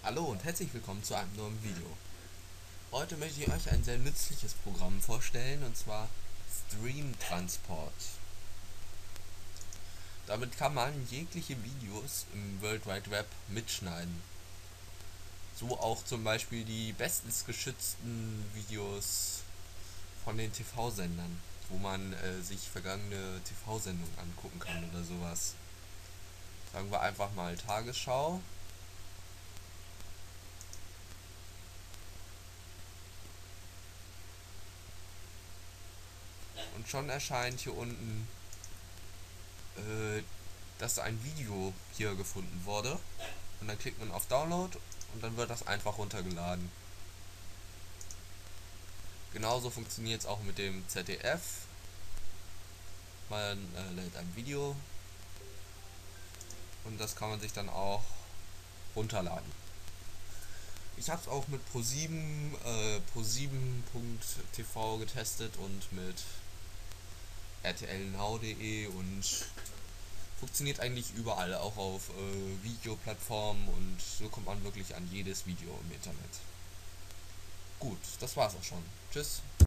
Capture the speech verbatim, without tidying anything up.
Hallo und herzlich willkommen zu einem neuen Video. Heute möchte ich euch ein sehr nützliches Programm vorstellen, und zwar Stream Transport. Damit kann man jegliche Videos im World Wide Web mitschneiden. So auch zum Beispiel die bestens geschützten Videos von den T V-Sendern, wo man äh, sich vergangene T V-Sendungen angucken kann oder sowas. Sagen wir einfach mal Tagesschau. Und schon erscheint hier unten, äh, dass ein Video hier gefunden wurde. Und dann klickt man auf Download und dann wird das einfach runtergeladen. Genauso funktioniert es auch mit dem Z D F. Man äh, lädt ein Video und das kann man sich dann auch runterladen. Ich habe es auch mit ProSieben, äh, ProSieben Punkt T V getestet und mit R T L Now Punkt de und funktioniert eigentlich überall, auch auf äh, Videoplattformen, und so kommt man wirklich an jedes Video im Internet. Gut, das war's auch schon. Tschüss.